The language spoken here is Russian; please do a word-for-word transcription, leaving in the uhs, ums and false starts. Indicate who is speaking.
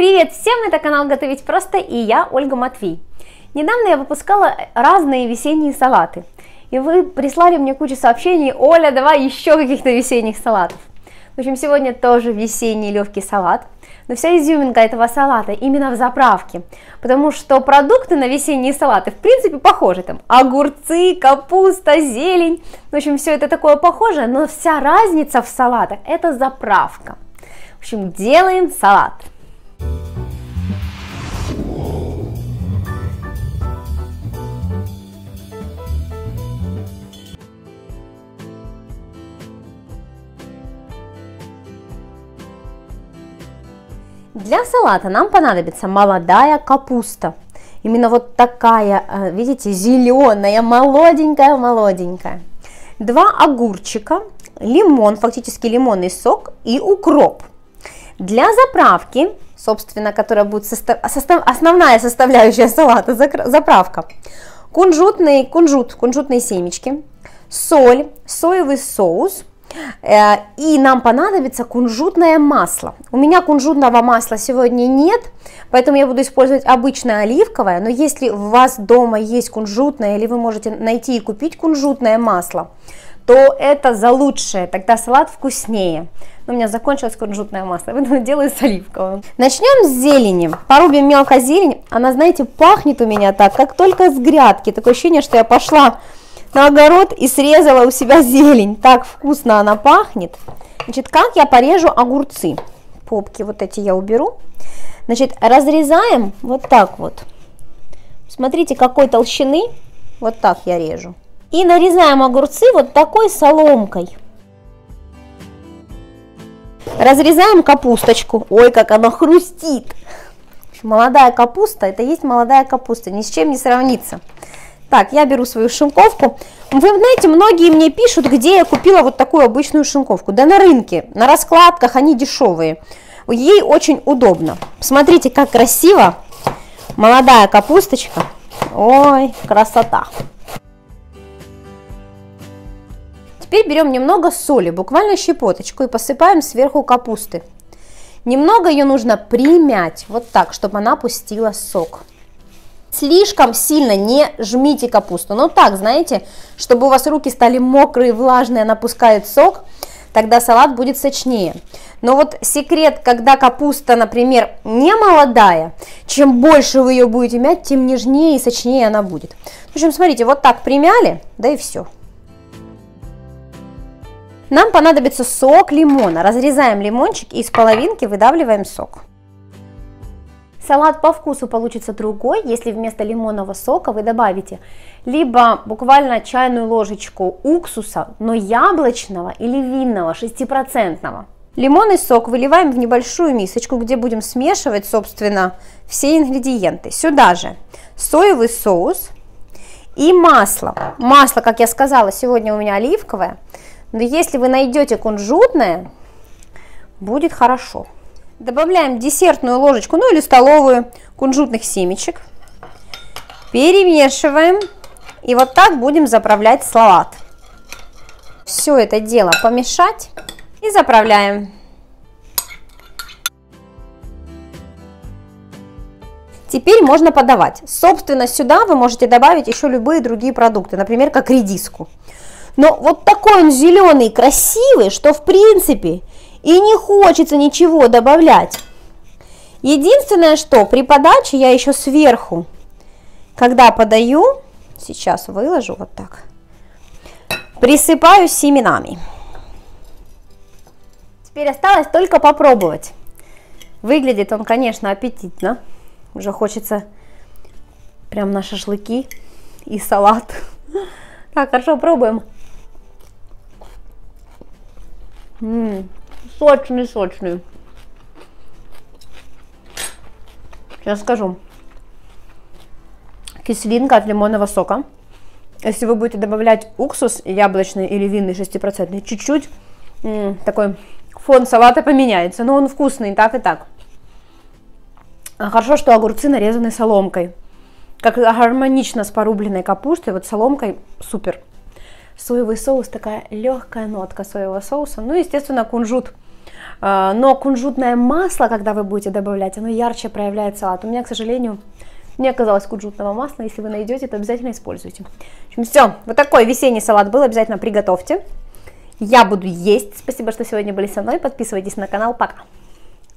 Speaker 1: Привет всем, это канал Готовить Просто и я, Ольга Матвей. Недавно я выпускала разные весенние салаты, и вы прислали мне кучу сообщений: Оля, давай еще каких-то весенних салатов. В общем, сегодня тоже весенний легкий салат, но вся изюминка этого салата именно в заправке, потому что продукты на весенние салаты в принципе похожи, там огурцы, капуста, зелень, в общем, все это такое похожее, но вся разница в салатах — это заправка. В общем, делаем салат. Для салата нам понадобится молодая капуста. Именно вот такая, видите, зеленая, молоденькая-молоденькая. Два огурчика, лимон, фактически лимонный сок и укроп. Для заправки, собственно, которая будет состав... Состав... основная составляющая салата, заправка, кунжутный, кунжут, кунжутные семечки, соль, соевый соус. И нам понадобится кунжутное масло. У меня кунжутного масла сегодня нет, поэтому я буду использовать обычное оливковое. Но если у вас дома есть кунжутное, или вы можете найти и купить кунжутное масло, то это за лучшее, тогда салат вкуснее. Но у меня закончилось кунжутное масло, поэтому делаю с оливковым. Начнем с зелени. Порубим мелко зелень. Она, знаете, пахнет у меня так, как только с грядки. Такое ощущение, что я пошла на огород и срезала у себя зелень. Так вкусно она пахнет. Значит, как я порежу огурцы? Попки вот эти я уберу. Значит, разрезаем вот так вот. Смотрите, какой толщины. Вот так я режу. И нарезаем огурцы вот такой соломкой. Разрезаем капусточку. Ой, как она хрустит. Молодая капуста, это есть молодая капуста, ни с чем не сравнится. Так, я беру свою шинковку. Вы знаете, многие мне пишут, где я купила вот такую обычную шинковку. Да на рынке, на раскладках, они дешевые. Ей очень удобно. Смотрите, как красиво. Молодая капусточка. Ой, красота. Теперь берем немного соли, буквально щепоточку, и посыпаем сверху капусты. Немного ее нужно примять, вот так, чтобы она пустила сок. Слишком сильно не жмите капусту, но так, знаете, чтобы у вас руки стали мокрые, влажные, она пускает сок, тогда салат будет сочнее. Но вот секрет, когда капуста, например, не молодая, чем больше вы ее будете мять, тем нежнее и сочнее она будет. В общем, смотрите, вот так примяли, да и все. Нам понадобится сок лимона. Разрезаем лимончик и из половинки выдавливаем сок. Салат по вкусу получится другой, если вместо лимонного сока вы добавите либо буквально чайную ложечку уксуса, но яблочного или винного, шестипроцентного. Лимонный сок выливаем в небольшую мисочку, где будем смешивать, собственно, все ингредиенты. Сюда же соевый соус и масло. Масло, как я сказала, сегодня у меня оливковое, но если вы найдете кунжутное, будет хорошо. Добавляем десертную ложечку, ну или столовую кунжутных семечек. Перемешиваем. И вот так будем заправлять салат. Все это дело помешать и заправляем. Теперь можно подавать. Собственно, сюда вы можете добавить еще любые другие продукты, например, как редиску. Но вот такой он зеленый, красивый, что в принципе и не хочется ничего добавлять. Единственное, что при подаче я еще сверху, когда подаю, сейчас выложу вот так, присыпаю семенами. Теперь осталось только попробовать. Выглядит он, конечно, аппетитно. Уже хочется прям на шашлыки и салат. Так, хорошо, пробуем. М-м. Сочный, сочный. Сейчас скажу. Кислинка от лимонного сока. Если вы будете добавлять уксус яблочный или винный шестипроцентный, чуть-чуть такой фон салата поменяется. Но он вкусный, так и так. Хорошо, что огурцы нарезаны соломкой. Как гармонично с порубленной капустой, вот соломкой супер. Соевый соус, такая легкая нотка соевого соуса. Ну, естественно, кунжут но кунжутное масло, когда вы будете добавлять, оно ярче проявляет салат. У меня, к сожалению, не оказалось кунжутного масла. Если вы найдете, то обязательно используйте. В общем, все, вот такой весенний салат был, обязательно приготовьте. Я буду есть. Спасибо, что сегодня были со мной. Подписывайтесь на канал. Пока!